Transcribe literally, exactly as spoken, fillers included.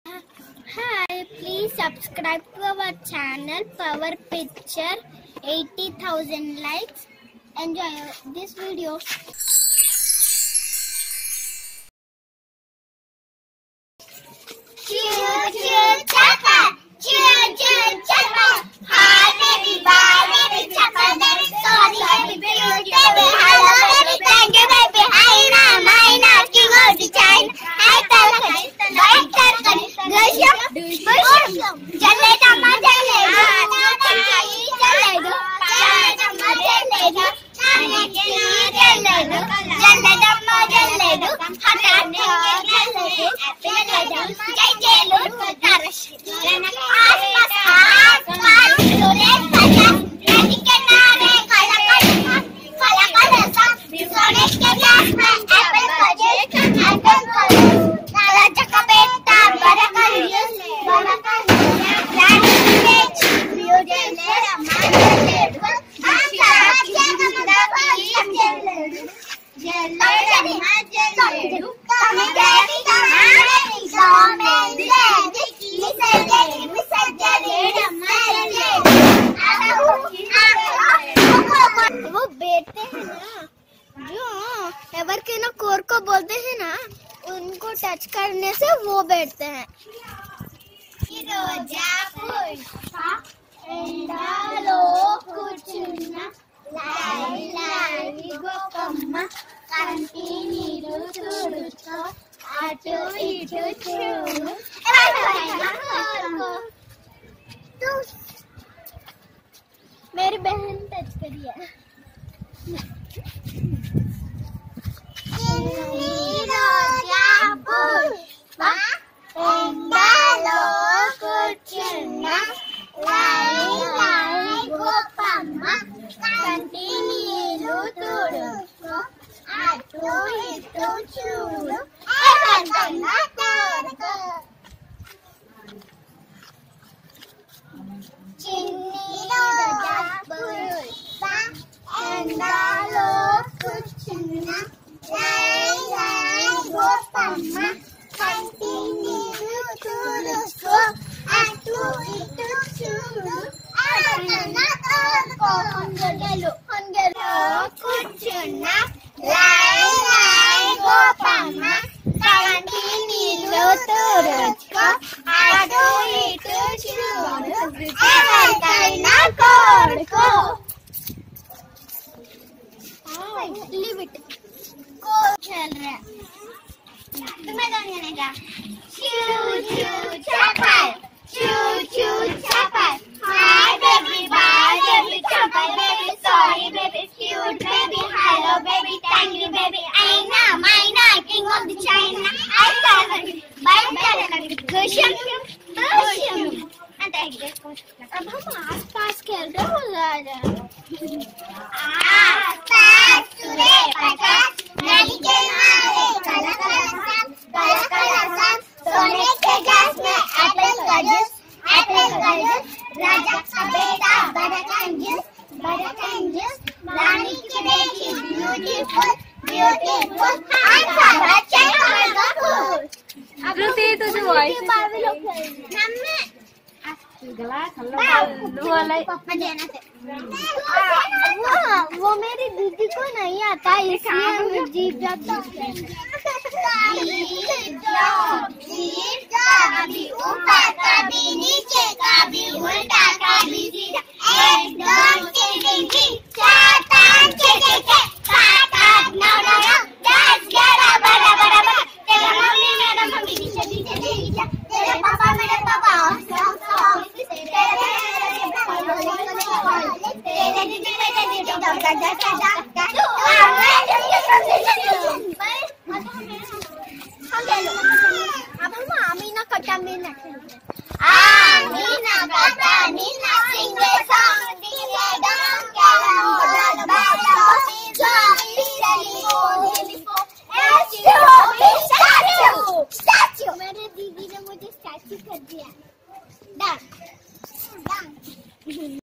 Hi, please subscribe to our channel Power Picture. eighty thousand likes. Enjoy this video. Choo choo chaka, choo choo chaka. Hi baby, bye baby, chaka baby, sorry baby, baby, hello baby, thank you baby, hi na, my na, king of the China. Hi talakani, bye talakani, Russian, Russian. Jalle tamma jalle, jalle jalle, jalle tamma jalle, jalle jalle, jalle tamma jalle, hatane jalle, jalle jai jalu, tarash. Aas paas aas paas sure kaja, nadi ke naare kala kala, kala kala sa, sore ke glass mein apple kaje, apple kaje, raja ka beta bada kaje, bada kaje, raja ke beauty le ramane le, aasa jaga mada paas jalle, jalle ramane jalle, kami baby kami zombie le, misajale misajale ramane le, वो बैठते हैं ना जो एवरकैना core को बोलते हैं ना, उनको टच करने से वो बैठते हैं. रोजा पुष्पा ఎండాలో కూర్చున్న లాయి లాయి గోపమ్మ కంటి నీరు తుడుచో అటు ఇటు చూడు ఎవరికైనా కోరుకో. मेरी बहन टच करी है. रोजा पुष्पा ఎండాలో కూర్చున్న లాయి లాయి గోపమ్మ కంటి నీరు తుడుచో అటు ఇటు చూడు ఎవరికైనా కోరుకో. చిన్ని రోజా పుష్ప ఎండాలో కూర్చున్న లాయి లాయి గోపమ్మ కంటి నీరు తుడుచో అటు ఇటు చూడు ఎవరికైనా కోరుకో. హొంగెలు హొంగెలు కూర్చున్న లాయి లాయి గోపమ్మ కంటి నీరు తుడుచో అటు ఇటు చూడు ఎవరికైనా కోరుకో. Leave it. Go चल रहा है. तुम्हें कौन जानेगा? Choo choo chapal, choo choo chapal. Hi baby, bye baby, chapal baby, sorry baby, cute baby, hello baby, thank you baby, I know, my know, king of the China. I talakani, bye talakani, Russian, Russian. अब हम आस पास खेल रहे हो ज़्यादा. आस पास सुरे पचास, नदी के नारे काला काला सांप, काला काला सांप, सोने के ग्लास में एप्पल का जूस, एप्पल का जूस, राजा का बेटा बड़ा कंजूस, बड़ा कंजूस, रानी की बेटी ब्यूटीफुल, ब्यूटीफुल, अच्छा बच्चा का फूल. श्रुति तुझे वॉइस नम्मे गला खल्ला दो लाई पापा देना थे. वो वो मेरी दीदी को नहीं आता इसलिए मैं जीप जाता हूँ. जीप जा कभी ऊपर कभी नीचे कभी उल्टा कभी सीधा एकदम चिड़िंगी चार पाँच छः छः छः सात आठ नौ नौ नौ दस ग्यारह बारह बारह बारह. तेरा मम्मी मेरा मम्मी नीचे नीचे नीचे तेरे पापा मेरे पापा सौ सौ अब हम आमीना कटा में ना खेलते. आमीना